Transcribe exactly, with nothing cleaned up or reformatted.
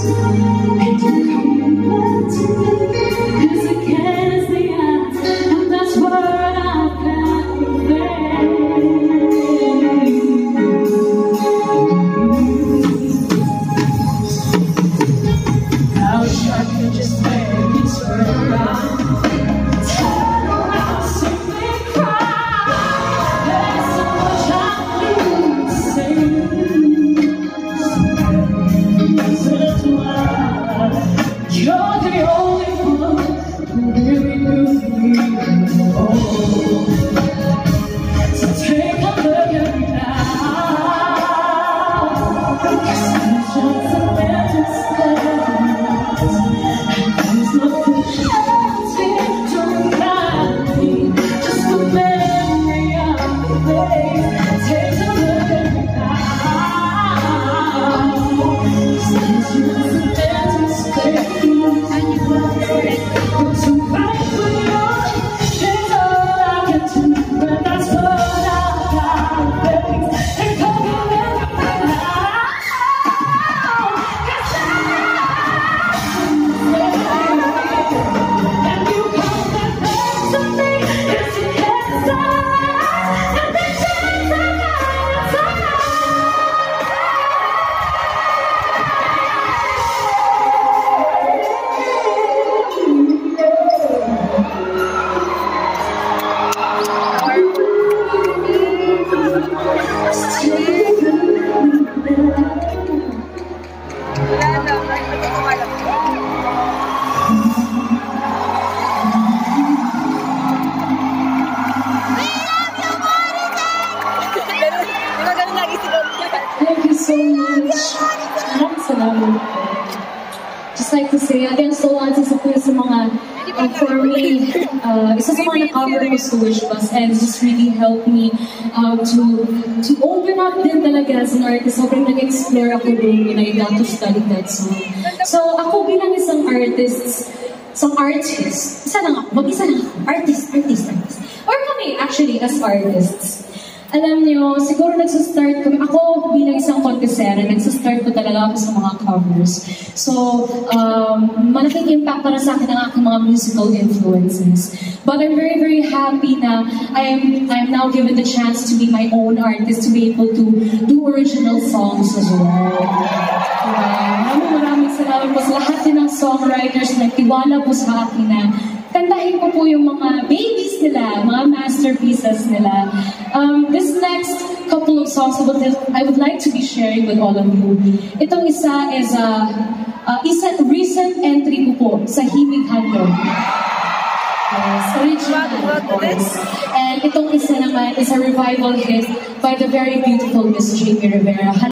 Just like to say, again, so on sa po sa mga, uh, for me, uh, isa sa mga na-cover ko sa Wish Bus, and it just really helped me uh, to to open up din talaga as an artist. Sobrang nag-explore ako doon when I got to study that song. So ako bilang isang artist, isang artist, isa lang ako, mag-isa lang ako, artist, artist, artist. Or kami, actually, as artists. Alam niyo, siguro nagsastart kami, ako bilang isang contestera, nagsastart ko talaga ako sa mga covers. So, um, malaking impact para sa akin ang aking mga musical influences. But I'm very, very happy na I am, I am now given the chance to be my own artist, to be able to do original songs as well. Diba? Maraming maraming salamat po sa lahat din ng songwriters na nagtiwala po sa akin na kantahin ko po yung mga babies nila, mga masterpieces nila. Um, this next couple of songs I would, I would like to be sharing with all of you. Itong isa is a uh, isa, recent entry ko po sa Himig Handog. Yes, original, of course. And itong isa naman is a revival hit by the very beautiful Miss Jamie Rivera.